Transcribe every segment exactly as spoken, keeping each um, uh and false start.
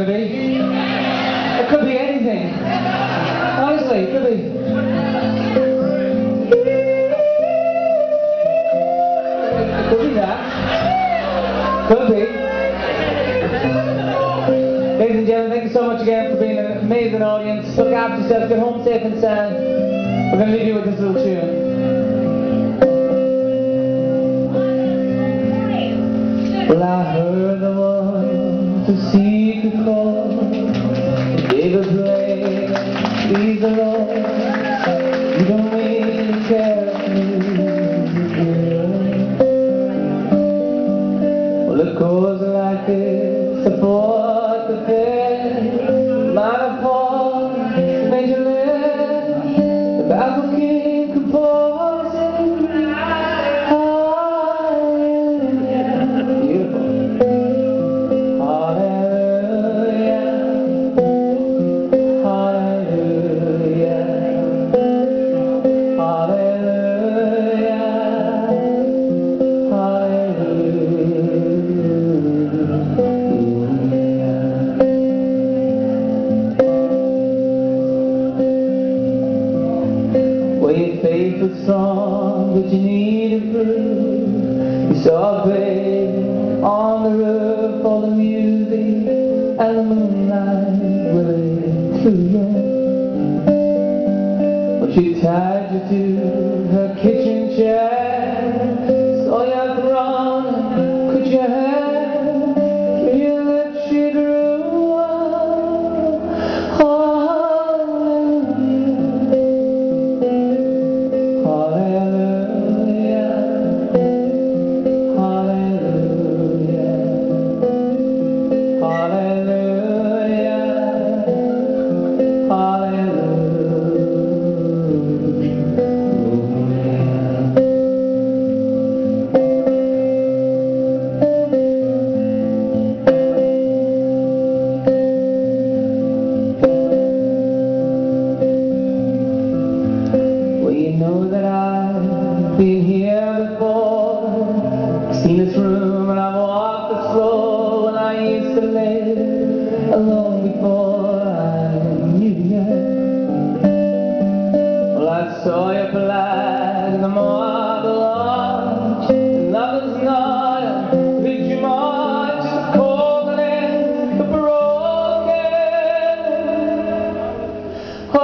going to be. It could be anything. Honestly, it could be. It could be that. Could be. Ladies and gentlemen, thank you so much again for being an amazing audience. Look after yourselves, get home safe and sound. We're going to leave you with this little tune. Well, I heard the one to seek the call, gave a play, please the Lord. You don't really care for me. Well, it goes like this, support the fair, might have fallen, major land, the Bible King composing. Song, but you need to prove. You saw a baby on the roof, all the music and the moonlight were too young. Well, she tied you to her kitchen chair, saw you grown, could you have feel that she drew one? Oh, been here before, I've seen this room and I've walked this floor when I used to live alone before I knew you. Well, I saw your flag in the marble arch, and love is not a victory march, it's cold and it's the broken. Oh,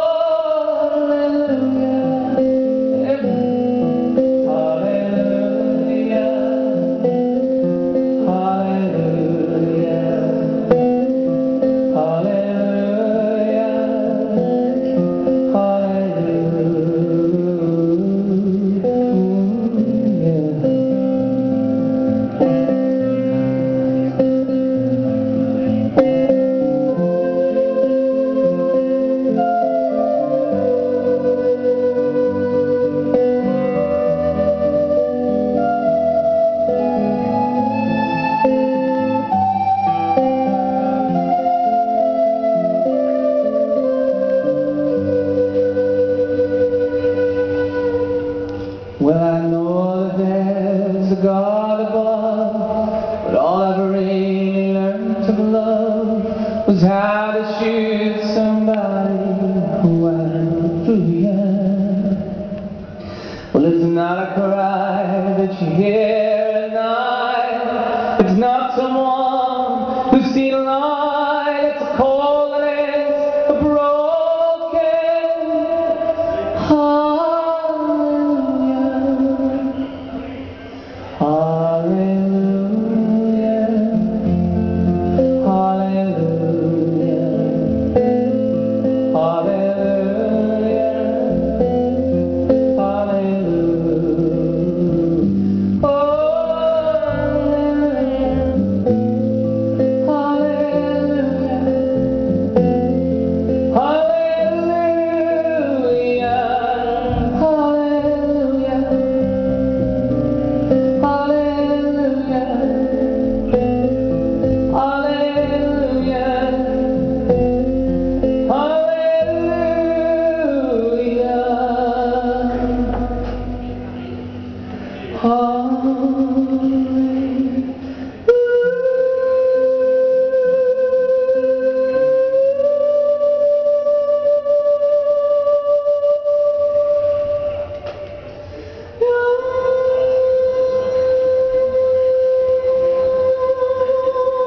well, I know that there's a God above, but all I've really learned to love was how to shoot somebody who I truly am. Well, it's not a cry that you hear at night, it's not someone who's seen a light, it's a cold and it's a broken heart. Hallelujah.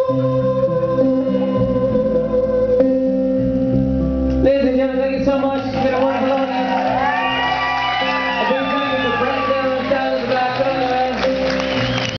Ladies and gentlemen, thank you so much.